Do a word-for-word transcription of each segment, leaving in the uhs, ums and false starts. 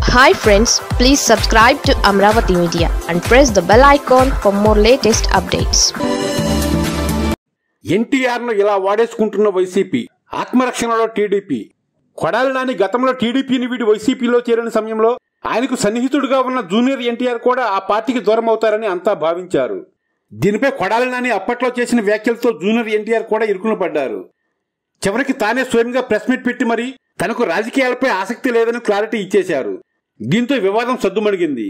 Hi friends, please subscribe to Amaravathi Media and press the bell icon for more latest updates. N T R ను ఇలా వాడేసుకుంటున్న YCP, మరక షణల T D P. Kodali Nani గతంలో T D P ని వీడి వైసీపీలో చేరిన సమయంలో ఆయనకు సన్నిహితుడిగా ఉన్న జూనియర్ N T R కూడా ఆ పార్టీకి దూరం అవుతారని అంతా భావించారు. దీనిపై కొడాలి నాని అప్పట్లో చేసిన వ్యాఖ్యలతో జూనియర్ N T R కూడా ఇరుకున పడ్డారు. చివరికి తానే స్వయంగా ప్రెస్ మీట్ పెట్టి మరి తనకు రాజకీయాలపై ఆసక్తి లేదని క్లారిటీ ఇచ్చేశారు. దీంతో వివాదం సద్దుమణిగింది.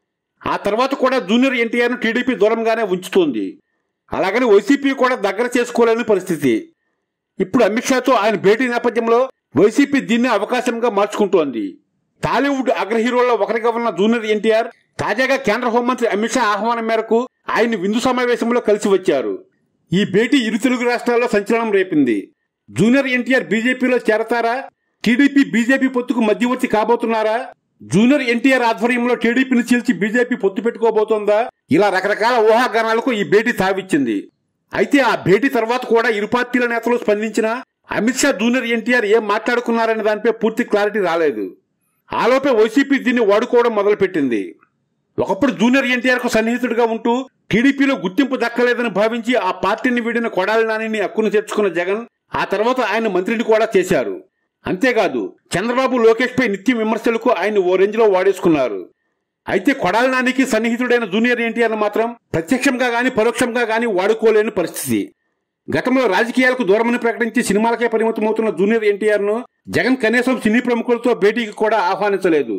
ఆ తర్వాత కూడా జూనియర్ N T R ను T D P దూరంగానే ఉంచుతోంది. అలాగని వైసీపీ కూడా దగ్గర చేసుకోలేని పరిస్థితి. ఇప్పుడు అమిత్ షాతో ఆయన భేటీ నేపథ్యంలో వైసీపీ దీన్ని అవకాశంగా మార్చుకుంటోంది. టాలీవుడ్ అగ్రహీరోల్లో ఒకరిగా ఉన్న జూనియర్ N T R తాజాగా కేంద్ర హోంమంత్రి అమిత్ షా ఆహ్వానం మేరకు ఆయన విందు సమావేశంలో కలిసి వచ్చారు. ఈ భేటీ ఇరు తెలుగు రాష్ట్రాల్లో సంచలనం రేపింది. జూనియర్ N T R బీజేపీలో చేరతారా? T D P బీజేపీ పొత్తుకు మధ్యవర్తి కాబోతున్నారా? జూనియర్ N T R ఆధ్వర్యంలో T D Pని చీల్చి బీజేపీ పొత్తు పెట్టుకోబోతోందా? ఇలా రకరకాల ఊహాగానాలకు ఈ భేటీ తావిచ్చింది. అయితే ఆ భేటీ తర్వాత కూడా ఇరు పార్టీల నేతలు స్పందించినా Amit Shah junior N T R ఏం మాట్లాడుకున్నారనే దానిపై పూర్తి క్లారిటీ రాలేదు. ఆలోపే వైసీపీ దీన్ని వాడుకోవడం మొదలుపెట్టింది. ఒకప్పుడు జూనియర్ N T R కు సన్నిహితుడిగా ఉంటూ T D Pలో గుర్తింపు దక్కలేదని భావించి ఆ పార్టీని వీడిన కొడాలి నానిని హక్కును చేర్చుకున్న జగన్ ఆ తర్వాత ఆయన మంత్రిని కూడా చేశారు. అంతేకాదు చంద్రబాబు లోకేష్ పై నిత్య విమర్శలకు ఆయన ఓ రేంజ్ లో వాడేసుకున్నారు. అయితే కొడాలి నానికి సన్నిహితుడైన జూనియర్ N T R మాత్రం ప్రత్యక్షంగా గాని పరోక్షంగా గాని వాడుకోలేని పరిస్థితి. గతంలో రాజకీయాలకు దూరమని ప్రకటించి సినిమాలకే పరిమితమవుతున్న జూనియర్ N T R ను జగన్ కనీసం సినీ ప్రముఖులతో భేటీకి కూడా ఆహ్వానించలేదు.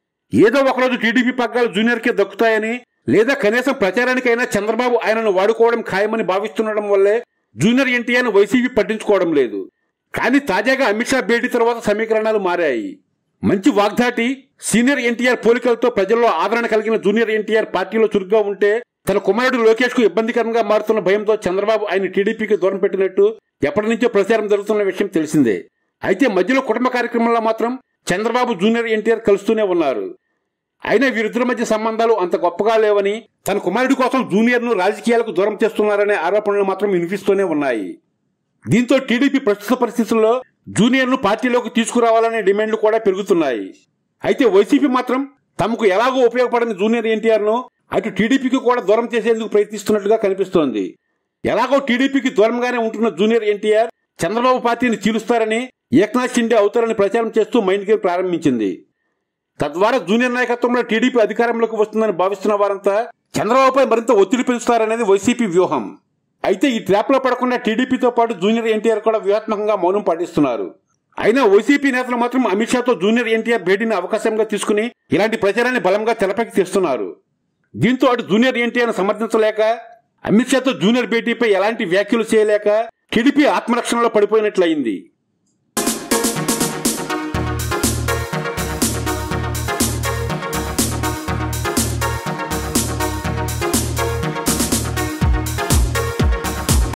ఏదో ఒకరోజు T D P పగ్గాలు జూనియర్ కే దక్కుతాయని లేదా కనీసం ప్రచారానికైనా చంద్రబాబు ఆయనను వాడుకోవడం ఖాయమని భావిస్తుండడం వల్లే జూనియర్ N T R ను వైసీపీ పట్టించుకోవడం లేదు. కానీ తాజాగా అమిత్ షా భేటీ తర్వాత సమీకరణాలు మారాయి. మంచి వాగ్దాటి సీనియర్ N T R పోలికలతో ప్రజల్లో ఆదరణ కలిగిన జూనియర్ N T R పార్టీలో చురుగ్గా ఉంటే తన కుమారుడు లోకేష్ కు ఇబ్బందికరంగా మారుతున్న భయంతో చంద్రబాబు ఆయన T D Pకి దూరం పెట్టినట్టు ఎప్పటి నుంచో ప్రచారం జరుగుతున్న విషయం తెలిసిందే. అయితే మధ్యలో కుటుంబ కార్యక్రమంలో మాత్రం Chandrababu junior N T R కలుస్తూనే ఉన్నారు. అయినా వీరిద్దరి మధ్య సంబంధాలు అంత గొప్పగా లేవని తన కుమారుడి కోసం జూనియర్ ను రాజకీయాలకు దూరం చేస్తున్నారనే ఆరోపణలు మాత్రం వినిపిస్తూనే ఉన్నాయి. దీంతో T D P ప్రస్తుత పరిస్థితుల్లో జూనియర్ ను పార్టీలోకి తీసుకురావాలనే డిమాండ్లు కూడా పెరుగుతున్నాయి. అయితే వైసీపీ మాత్రం తమకు ఎలాగో ఉపయోగపడని జూనియర్ N T R ను అటు T D Pకి కూడా దూరం చేసేందుకు ప్రయత్నిస్తున్నట్టుగా కనిపిస్తోంది. ఎలాగో T D Pకి దూరంగానే ఉంటున్న junior N T R Chandrababu పార్టీని చీలుస్తారని ఏక్నాథ్ షిండే అవుతారని ప్రచారం చేస్తూ మైండ్ గేమ్ ప్రారంభించింది. తద్వారా జూనియర్ నాయకత్వంలో T D P అధికారంలోకి వస్తుందని భావిస్తున్న వారంతా చంద్రబాబుపై మరింత ఒత్తిడి పెంచుతారనేది వైసీపీ వ్యూహం. అయితే ఈ ట్రాప్ లో పడకుండా T D Pతో పాటు జూనియర్ N T R కూడా వ్యూహాత్మకంగా మౌనం పాటిస్తున్నారు. అయినా వైసీపీ నేతలు మాత్రం అమిత్ షాతో జూనియర్ N T R భేటీని అవకాశంగా తీసుకుని ఇలాంటి ప్రచారాన్ని బలంగా తెరపైకి తెస్తున్నారు. దీంతో అటు జూనియర్ N T R ను సమర్థించలేక అమిత్ షాతో జూనియర్ భేటీపై ఎలాంటి వ్యాఖ్యలు చేయలేక T D P ఆత్మరక్షణలో పడిపోయినట్లయింది.